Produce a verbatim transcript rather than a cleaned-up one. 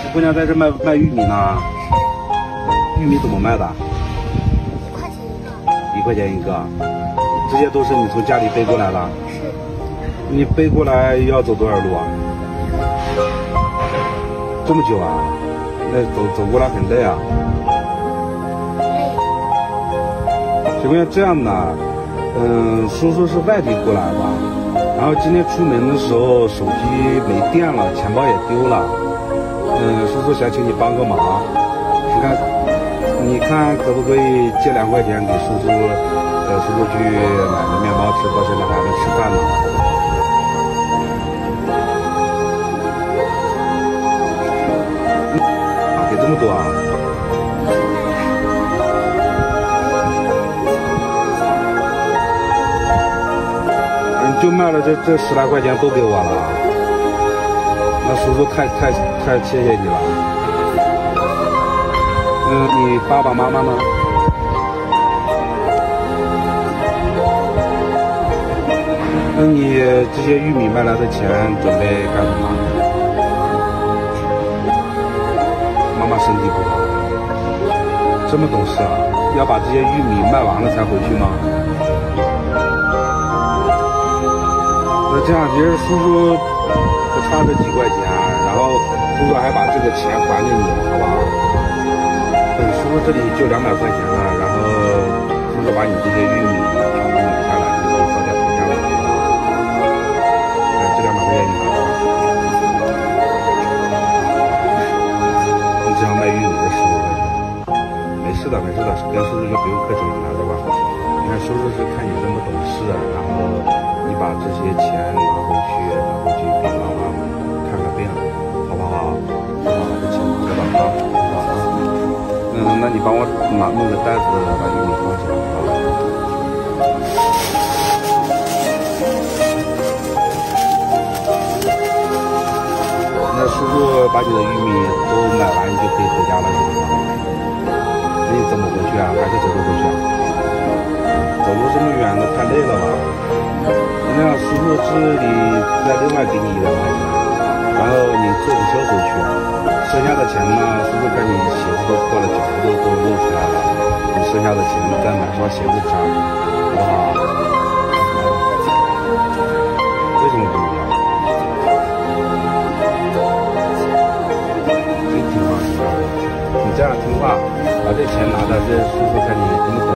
姑娘在这卖卖玉米呢，玉米怎么卖的？一块钱一个。一块钱一个，这些都是你从家里背过来的？ 是。 你背过来要走多少路啊？这么久啊？那走走过来很累啊。小姑娘，这样的，嗯，叔叔是外地过来的，然后今天出门的时候手机没电了，钱包也丢了。嗯，叔叔想请你帮个忙，你看，你看可不可以借两块钱给叔叔，呃，叔叔去买个面包吃，到现在还没吃饭呢。啊，给这么多啊？嗯，就卖了这这十来块钱都给我了。那叔叔太太太谢谢你了。嗯，你爸爸妈妈呢？那你这些玉米卖来的钱准备干什么？妈妈身体不好，这么懂事啊？要把这些玉米卖完了才回去吗？那这样，其实叔叔不差这几块钱，然后叔叔还把这个钱还给你，好不好？嗯，叔叔这里就两百块钱了，然后叔叔把你这些玉米全部买下来，你可以早点回家了，好不好？哎，这两百块钱你拿着。你只要卖玉米的十五块钱，没事的，没事的，跟叔叔就不用客气，你拿着吧。你看叔叔是看你这么懂事，然后你把这些钱拿回去，拿回去给妈妈看看病，好不好？好，把这钱拿着吧，啊，好啊。嗯，那你帮我拿弄个袋子，把玉米放起来啊。那叔叔把你的玉米都买完，你就可以回家了，是不是？那你怎么回去啊？还是走路回去啊？走路这么远的太累了吧？那样叔叔这里再另外给你一两块钱，然后你坐火车回去，剩下的钱呢，叔叔看你鞋子都破了，脚都都露出来了，你剩下的钱再买双鞋子穿，好不好？为什么不要？真听话，你这样听话，把这钱拿着，这叔叔看你这么。